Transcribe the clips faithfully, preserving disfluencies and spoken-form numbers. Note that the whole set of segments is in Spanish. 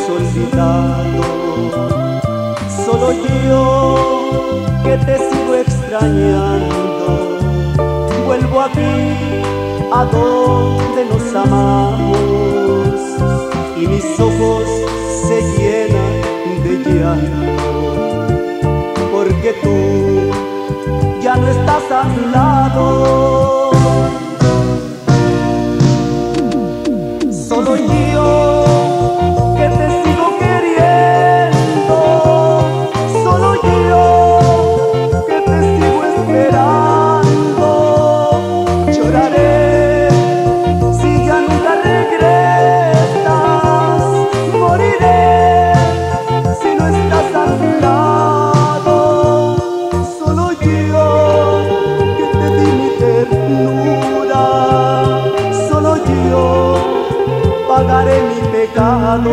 olvidado. Solo yo que te sigo extrañando, vuelvo aquí a donde nos amamos y mis ojos se llenan de llanto, porque tú ya no estás a mi lado. Solo yo que te sigo queriendo, solo yo que te sigo esperando. Lloraré si ya nunca regresas, moriré si no estás a mi lado. Solo yo que te di mi ternura, solo yo pagaré mi pecado.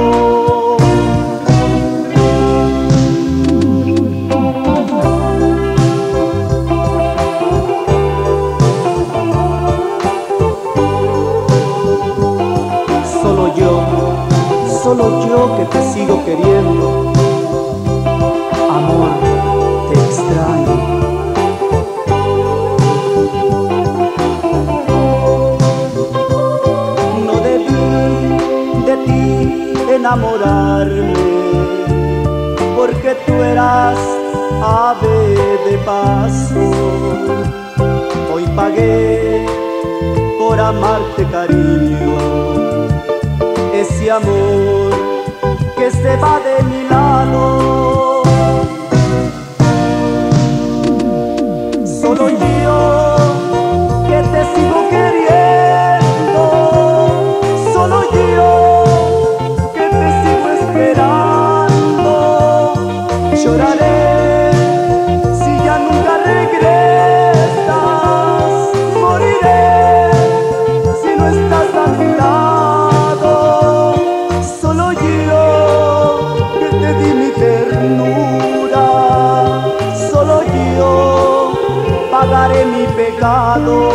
Solo yo, solo yo que te sigo queriendo. Amor, te extraño. No debí de ti enamorarme, porque tú eras ave de paso. Hoy pagué por amarte, cariño, ese amor que se va de mi lado. Solo yo que te sigo queriendo, solo yo que te sigo esperando. Lloraré si ya nunca regresas, moriré si no estás a mi lado. Solo yo que te di mi ternura, solo yo pagaré mi pecado.